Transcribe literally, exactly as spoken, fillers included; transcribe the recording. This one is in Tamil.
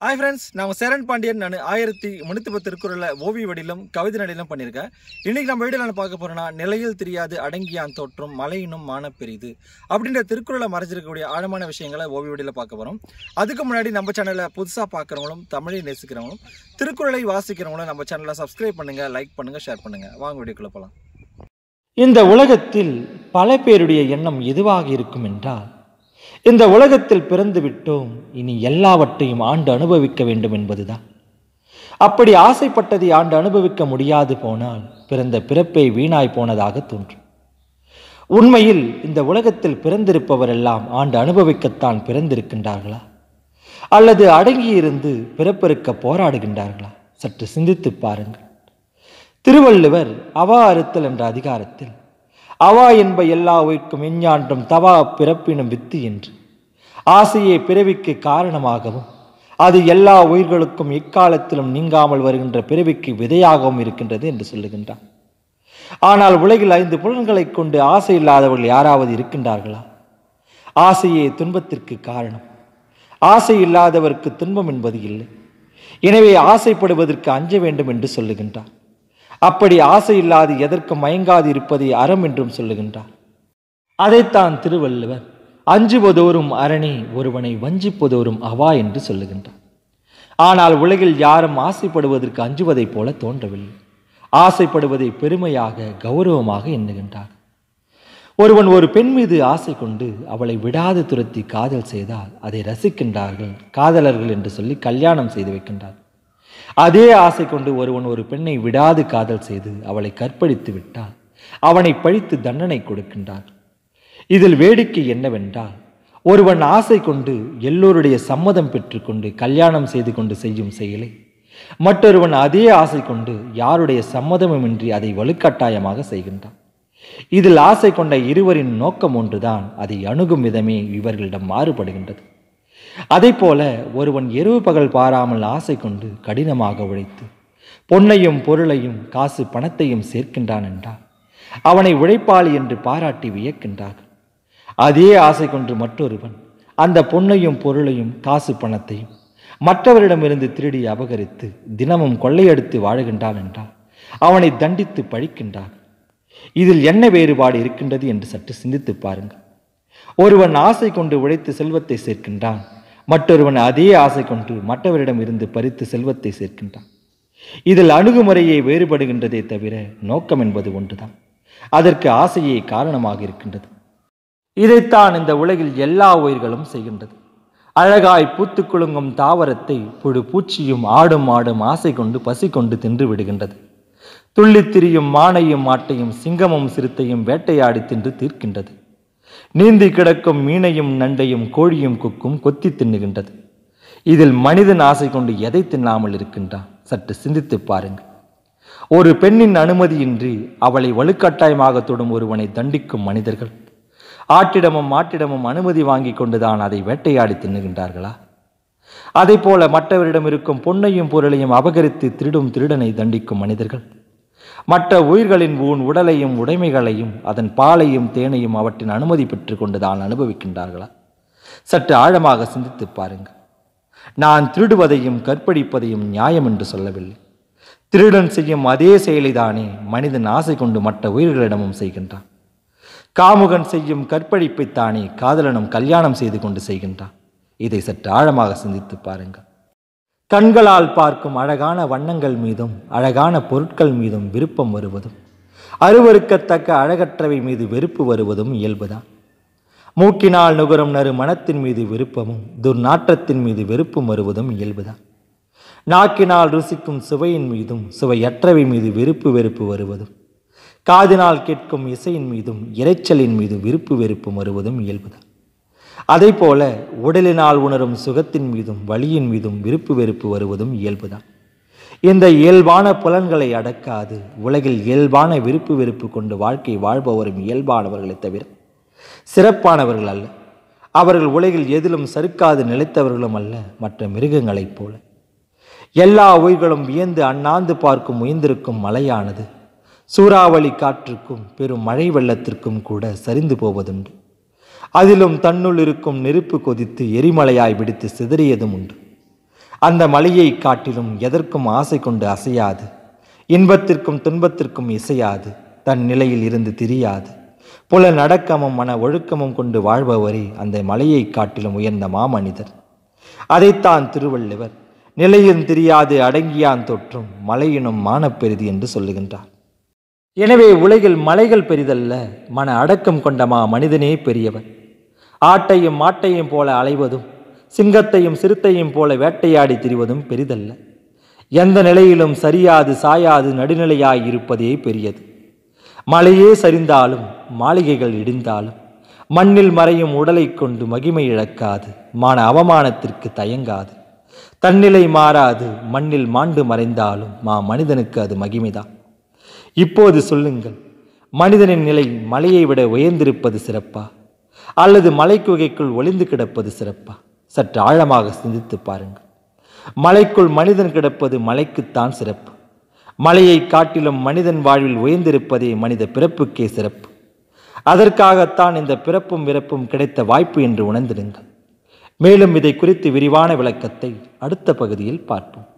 Hi friends, நான் சேரன் பாண்டியன். நான் ஆயிரத்தி முன்னூத்தி பத்து திருக்குறளை ஓவிய வடிவிலும் கவிதை நடையிலும் பண்ணியிருக்கேன். இன்னைக்கு நம்ம வீடியோல நான் பார்க்க போறோம்னா நிலையில் தெரியாது அடங்கியான் தோற்றும் மலையினும் மான பெரிது அப்படின்ற திருக்குறளை மறைஞ்சிருக்கக்கூடிய ஆழமான விஷயங்களை ஓவிய வடிவில பார்க்க போறோம். அதுக்கு முன்னாடி நம்ம சேனலை புதுசா பார்க்குறவங்களும் தமிழை நேசிக்கிறவங்களும் திருக்குறளை வாசிக்கிறவங்களும் நம்ம சேனலை சப்ஸ்கிரைப் பண்ணுங்க, லைக் பண்ணுங்க, ஷேர் பண்ணுங்க. வாங்க வீடியோக்குள்ள போலாம். இந்த உலகத்தில் பல பேருடைய எண்ணம் எதுவாக இருக்கும் என்றால், இந்த உலகத்தில் பிறந்து விட்டோம், இனி எல்லாவற்றையும் ஆண்டு அனுபவிக்க வேண்டும் என்பதுதான். அப்படி ஆசைப்பட்டதை ஆண்டு அனுபவிக்க முடியாது போனால் பிறந்த பிறப்பை வீணாய் போனதாக தோன்றும். உண்மையில் இந்த உலகத்தில் பிறந்திருப்பவரெல்லாம் ஆண்டு அனுபவிக்கத்தான் பிறந்திருக்கின்றார்களா, அல்லது அடங்கியிருந்து பிறப்பெருக்க போராடுகின்றார்களா? சற்று சிந்தித்து பாருங்கள். திருவள்ளுவர் அவா அறுத்தல் என்ற அதிகாரத்தில் அவா என்ப எல்லா உயிர்க்கும் எஞ்ஞான்றும் தவா பிறப்பினும் வித்து என்று, ஆசையே பிறவிக்கு காரணமாகவும் அது எல்லா உயிர்களுக்கும் எக்காலத்திலும் நீங்காமல் வருகின்ற பிறவிக்கு விதையாகவும் இருக்கின்றது என்று சொல்லுகின்றார். ஆனால் உலகில் ஐந்து புலன்களை கொண்டு ஆசை இல்லாதவர்கள் யாராவது இருக்கின்றார்களா? ஆசையே துன்பத்திற்கு காரணம். ஆசை இல்லாதவருக்கு துன்பம் என்பது இல்லை. எனவே ஆசைப்படுவதற்கு அஞ்ச வேண்டும் என்று சொல்லுகின்றார். அப்படி ஆசை இல்லாது எதற்கும் மயங்காது இருப்பதை அறம் என்றும் சொல்லுகின்றார். அதைத்தான் திருவள்ளுவர் அஞ்சுவதோறும் அரணே ஒருவனை வஞ்சிப்பதோறும் அவா என்று சொல்லுகின்றார். ஆனால் உலகில் யாரும் ஆசைப்படுவதற்கு அஞ்சுவதைப் போல தோன்றவில்லை. ஆசைப்படுவதை பெருமையாக கௌரவமாக எண்ணுகின்றார். ஒருவன் ஒரு பெண் மீது ஆசை கொண்டு அவளை விடாது துரத்தி காதல் செய்தால் அதை ரசிக்கின்றார்கள், காதலர்கள் என்று சொல்லி கல்யாணம் செய்து வைக்கின்றார். அதே ஆசை கொண்டு ஒருவன் ஒரு பெண்ணை விடாது காதல் செய்து அவளை கற்பழித்து விட்டால் அவனை பழித்து தண்டனை கொடுக்கின்றார். இதில் வேடிக்கை என்னவென்றால், ஒருவன் ஆசை கொண்டு எல்லோருடைய சம்மதம் பெற்றுக்கொண்டு கல்யாணம் செய்து கொண்டு செய்யும் செயலை மற்றொருவன் அதே ஆசை கொண்டு யாருடைய சம்மதமுமின்றி அதை வலுக்கட்டாயமாக செய்கின்றான். இதில் ஆசை கொண்ட இருவரின் நோக்கம் ஒன்றுதான், அதை அணுகும் விதமே இவர்களிடம் மாறுபடுகின்றது. அதை போல ஒருவன் இரவு பகல் பாராமல் ஆசை கொண்டு கடினமாக உழைத்து பொன்னையும் பொருளையும் காசு பணத்தையும் சேர்க்கின்றான் என்றால் அவனை உழைப்பாளி என்று பாராட்டி வியக்கின்றார்கள். அதே ஆசை கொண்டு மற்றொருவன் அந்த பொன்னையும் பொருளையும் காசு பணத்தையும் மற்றவரிடமிருந்து திருடி அபகரித்து தினமும் கொள்ளையடித்து வாழுகின்றான் என்றால் அவனை தண்டித்து பழிக்கின்றார். இதில் என்ன வேறுபாடு இருக்கின்றது என்று சற்று சிந்தித்து பாருங்கள். ஒருவன் ஆசை கொண்டு உழைத்து செல்வத்தை சேர்க்கின்றான், மற்றொருவன் அதே ஆசை கொண்டு மற்றவரிடம் இருந்து பறித்து செல்வத்தை சேர்க்கின்றான். இதில் அணுகுமுறையே வேறுபடுகின்றதே தவிர நோக்கம் என்பது ஒன்றுதான். அதற்கு ஆசையே காரணமாக இருக்கின்றது. இதைத்தான் இந்த உலகில் எல்லா உயிர்களும் செய்கின்றது. அழகாய் பூத்து குலுங்கும் தாவரத்தை புழு பூச்சியும் ஆடும் ஆடும் ஆசை கொண்டு பசி கொண்டு தின்று விடுகின்றது. துள்ளித் திரியும் மானையும் மாட்டையும் சிங்கமும் சிறுத்தையும் வேட்டையாடி தின்று தீர்க்கின்றது. நீந்தி கிடக்கும் மீனையும் நண்டையும் கோழியும் குக்கும் கொத்தி தின்னுகின்றது. இதில் மனிதன் ஆசை கொண்டு எதை தின்னாமல் இருக்கின்றான்? சற்று சிந்தித்து பாருங்கள். ஒரு பெண்ணின் அனுமதியின்றி அவளை வலுக்கட்டாயமாக தொடும் ஒருவனை தண்டிக்கும் மனிதர்கள் ஆட்டிடமும் மாட்டிடமும் அனுமதி வாங்கி கொண்டுதான் அதை வேட்டையாடி தின்னுகின்றார்களா? அதை போல மற்றவரிடம் இருக்கும் பொன்னையும் பொருளையும் அபகரித்து திருடும் திருடனை தண்டிக்கும் மனிதர்கள் மற்ற உயிர்களின் ஊன் உடலையும் உடைமைகளையும் அதன் பாலையும் தேனையும் அவற்றின் அனுமதி பெற்று கொண்டுதான் அனுபவிக்கின்றார்களா? சற்று ஆழமாக சிந்தித்து பாருங்கள். நான் திருடுவதையும் கற்பழிப்பதையும் நியாயம் என்று சொல்லவில்லை. திருடன் செய்யும் அதே செயலை தானே மனிதன் ஆசை கொண்டு மற்ற உயிர்களிடமும் செய்கின்றான். காமுகன் செய்யும் கற்பழிப்பைத்தானே காதலனும் கல்யாணம் செய்து கொண்டு செய்கின்றான். இதை சற்று ஆழமாக சிந்தித்து பாருங்கள். கண்களால் பார்க்கும் அழகான வண்ணங்கள் மீதும் அழகான பொருட்கள் மீதும் விருப்பம் வருவதும் அருவருக்கத்தக்க அழகற்றவை மீது வெறுப்பு வருவதும் இயல்புதான். மூக்கினால் நுகரும் நறு மனத்தின் மீது விருப்பமும் துர்நாற்றத்தின் மீது வெறுப்பும் வருவதும் இயல்புதான். நாக்கினால் ருசிக்கும் சுவையின் மீதும் சுவையற்றவை மீது விருப்பு வெறுப்பு வருவதும் காதினால் கேட்கும் இசையின் மீதும் இரைச்சலின் மீது விருப்பு வெறுப்பும் வருவதும் இயல்புதான். அதை போல உடலினால் உணரும் சுகத்தின் மீதும் வலியின் மீதும் விருப்பு வெறுப்பு வருவதும் இயல்புதான். இந்த இயல்பான புலன்களை அடக்காது உலகில் இயல்பான விருப்பு வெறுப்பு கொண்டு வாழ்க்கை வாழ்பவரும் இயல்பானவர்களை தவிர சிறப்பானவர்கள் அல்ல. அவர்கள் உலகில் எதிலும் சறுக்காது நிலைத்தவர்களும் அல்ல மற்ற மிருகங்களைப் போல. எல்லா உயிர்களும் வியந்து அண்ணாந்து பார்க்கும் உயர்ந்திருக்கும் மலையானது சூறாவளி காற்றுக்கும் பெரும் மழை வெள்ளத்திற்கும் கூட சரிந்து போவதுண்டு. அதிலும் தன்னுள் இருக்கும் நெருப்பு கொதித்து எரிமலையாய் விடுத்து சிதறியதும் உண்டு. அந்த மலையை காட்டிலும் எதற்கும் ஆசை கொண்டு அசையாது, இன்பத்திற்கும் துன்பத்திற்கும் இசையாது, தன் நிலையில் இருந்து திரியாது, புல நடக்கமும் மன ஒழுக்கமும் கொண்டு வாழ்பவரே அந்த மலையை காட்டிலும் உயர்ந்த மாமனிதர். அதைத்தான் திருவள்ளுவர் நிலையும் தெரியாது அடங்கியான் தொற்றும் மலையினும் மானப்பெரிது என்று சொல்லுகின்றார். எனவே உலகில் மலைகள் பெரிதல்ல, மன அடக்கம் கொண்ட மா மனிதனே பெரியவர். ஆட்டையும் மாட்டையும் போல அலைவதும் சிங்கத்தையும் சிறுத்தையும் போல வேட்டையாடி திரிவதும் பெரிதல்ல. எந்த நிலையிலும் சரியாது சாயாது நடுநிலையாய் இருப்பதே பெரியது. மலையே சரிந்தாலும் மாளிகைகள் இடிந்தாலும் மண்ணில் மறையும் உடலை கொண்டு மகிமை இழக்காது, மான அவமானத்திற்கு தயங்காது, தன்னிலை மாறாது, மண்ணில் மாண்டு மறைந்தாலும் மா மனிதனுக்கு அது மகிமைதான். இப்போது சொல்லுங்கள், மனிதனின் நிலை மலையை விட உயர்ந்திருப்பது சிறப்பா அல்லது மலைக்குகைக்குள் ஒளிந்து கிடப்பது சிறப்பா? சற்று ஆழமாக சிந்தித்து பாருங்கள். மலைக்குள் மனிதன் கிடப்பது மலைக்குத்தான் சிறப்பு. மலையை காட்டிலும் மனிதன் வாழ்வில் உயர்ந்திருப்பதே மனித பிறப்புக்கே சிறப்பு. அதற்காகத்தான் இந்த பிறப்பும் விறப்பும் கிடைத்த வாய்ப்பு என்று உணர்ந்திடுங்கள். மேலும் இதை குறித்து விரிவான விளக்கத்தை அடுத்த பகுதியில் பார்ப்போம்.